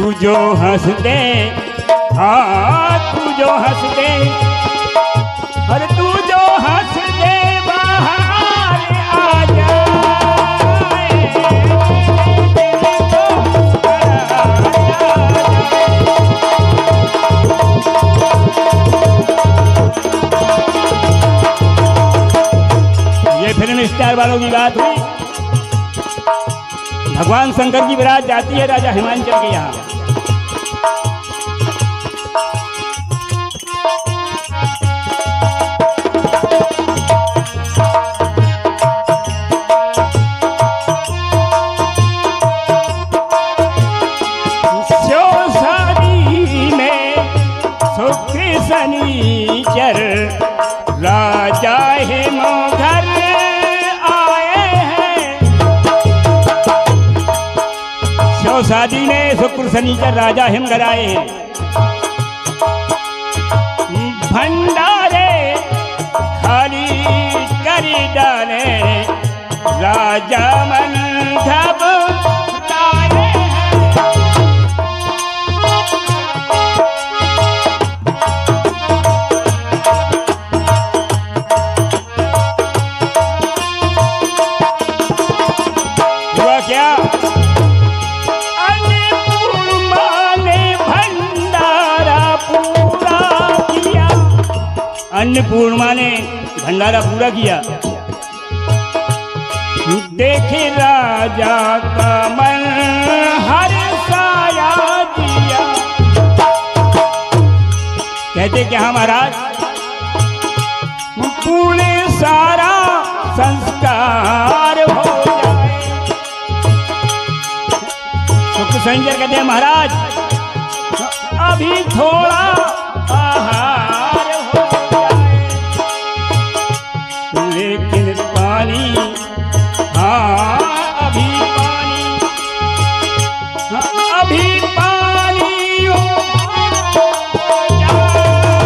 तू जो हंस दे, हाँ तू जो हंस दे, और तू जो हंस दे बाहर आ जाए। ये फिल्म स्टार वालों की बात हुई। भगवान शंकर की बारात जाती है राजा हिमांचल के यहाँ। शादी में सुख शनिचर राजा हिमोघर शादी में शुक्र शनिचर राजा हिमघर आए हैं। भंडारे खाली करी डाले राजा मन घबराए हुआ क्या? अन्नपूर्णा ने भंडारा पूरा किया। देखे राजा का मन हर साया दिया। कहते क्या महाराज, पूरे सारा संस्कार हो जाए। शुक्र शनिचर कहते हैं महाराज अभी थोड़ा आहार हो जाए, लेकिन पानी, हाँ अभी पानी, हाँ अभी पानी हो जाए।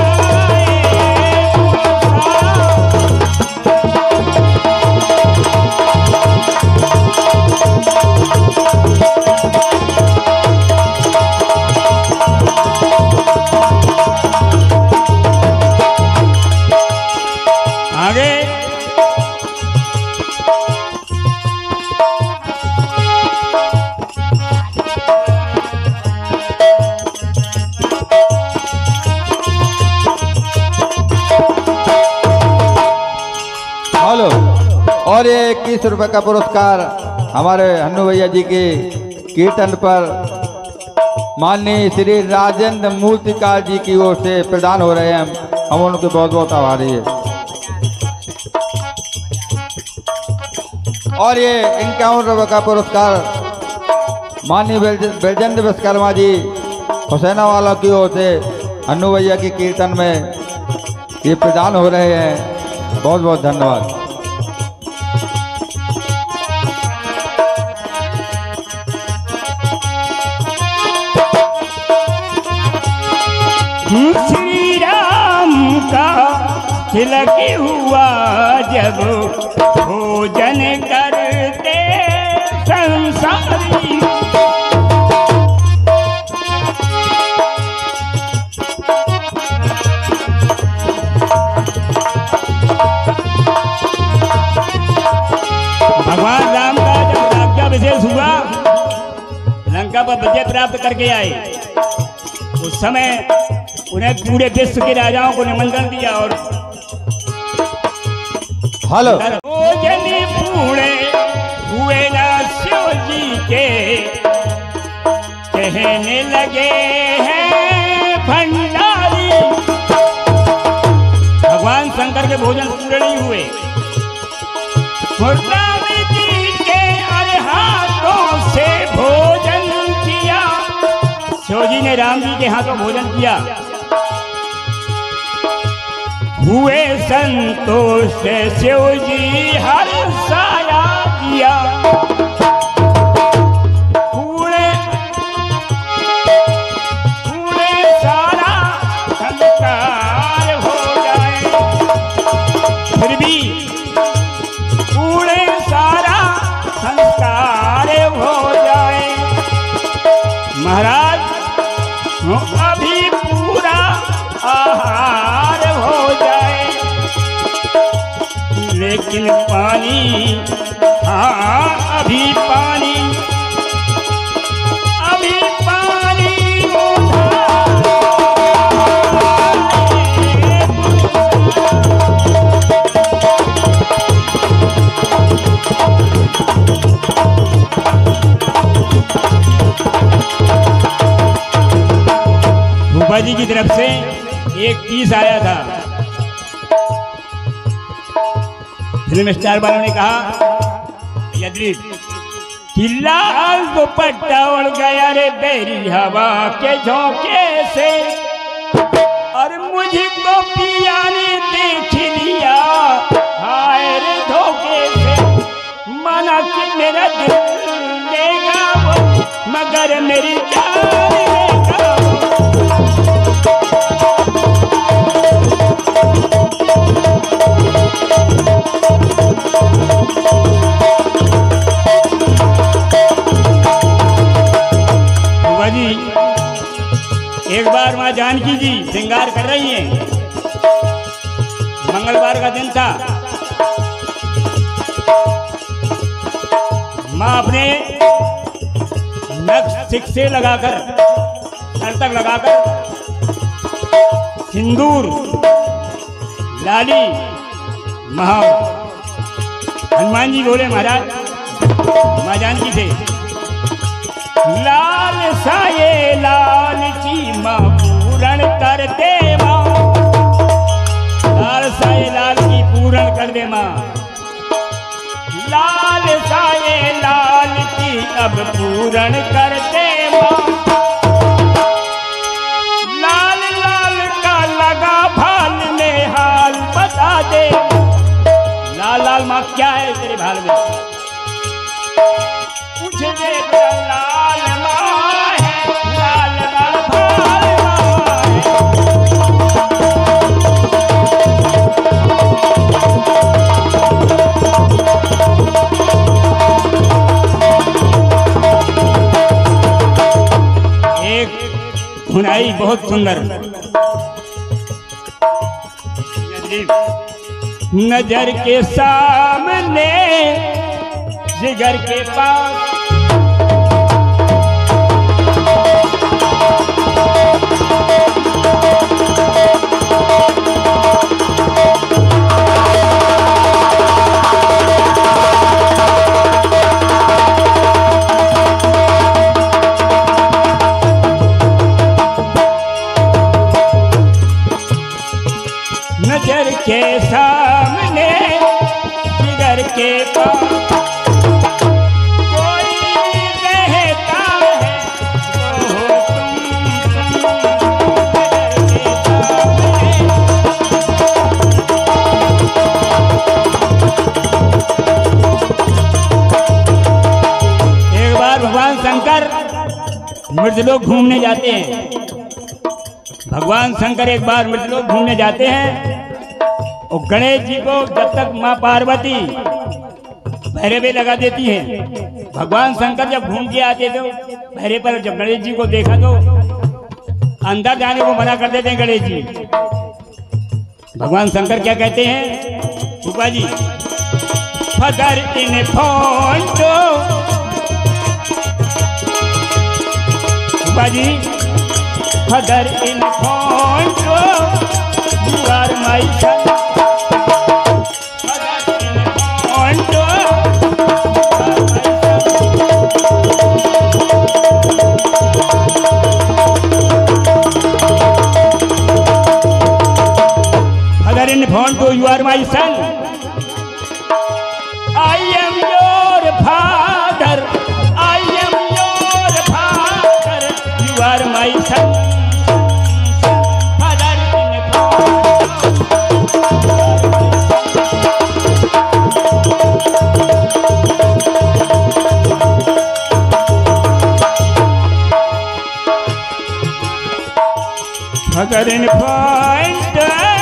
आगे हेलो। और ये 21 रुपए का पुरस्कार हमारे हन्नू भैया जी के कीर्तन पर माननीय श्री राजेंद्र मूर्तिकार जी की ओर से प्रदान हो रहे हैं। हम उनके बहुत बहुत आभारी है। और ये 51 रुपए का पुरस्कार माननीय बैजेंद्र विश्वकर्मा जी हुसैना वाला की ओर से हन्नू भैया के कीर्तन में ये प्रदान हो रहे हैं। बहुत बहुत धन्यवाद। श्री राम का तिलक हुआ जब भोजन करते संसारी। भगवान राम का जब राज्याभिषेक हुआ, लंका पर विजय प्राप्त करके आए, उस समय उन्हें पूरे विश्व के राजाओं को निमंत्रण दिया और हेलो भोजन पूरे हुए ना शिव जी के, कहने लगे हैं भंडारी। भगवान शंकर के भोजन पूरे नहीं हुए। राम जी के अरे हाथों से भोजन किया, शिव जी ने राम जी के हाथों भोजन किया। हुए संतोष से शिव जी हर साया दिया। पूरे सारा संस्कार हो जाए, फिर भी पूरे सारा संस्कार हो जाए। महाराज अभी पूरा आहार हो जाए, लेकिन पानी, हाँ अभी पानी, अभी पानी भूपा जी की तरफ से एक पीस आया था। फिल्म स्टार वालों ने कहा यदि कि लाल दुपट्टा उड़ गया रे बेरी हवा के झोंके से, और मुझको पिया ने देख लिया हाय रे धोखे से। माना कि मेरा दिल लेगा वो, मगर मेरी जान लेगा जी। एक बार माँ जानकी जी श्रृंगार कर रही हैं, मंगलवार का दिन था। माँ अपने नक्श सिक्से लगाकर, सर तक लगाकर सिंदूर लाली महावर। हनुमान जी बोले महाराज माँ जानकी से, लाल साये लाल की माँ पूरण कर दे माँ, लाल साये लाल की पूरण कर दे माँ। लाल साये लाल की अब पूरण कर दे माँ। लाल लाल का लगा भाल में हाल बता दे। लाल लाल माँ क्या है तेरे भाल में? पूछ दे लाल माँ है, लाल लाल भाल माँ है। एक धुनाई बहुत सुंदर, नजर के सामने जिगर के पास, नजर के सामने जिगर के पास कोई रहता है तो तुम नजर के सामने। एक बार भगवान शंकर मृतलोक घूमने जाते हैं। भगवान शंकर एक बार मृतलोक घूमने जाते हैं और गणेश जी को जब तक माँ पार्वती पहरे पे लगा देती हैं, भगवान शंकर जब घूम के आते थे पहरे पर, जब गणेश जी को देखा तो अंदर जाने को मना कर देते हैं गणेश जी। भगवान शंकर क्या कहते हैं Bhupa ji? Father in front, Bhupa ji Father in control, you are my son. Father in control, you are my son. I am your father. I am your father. You are my son. Father in point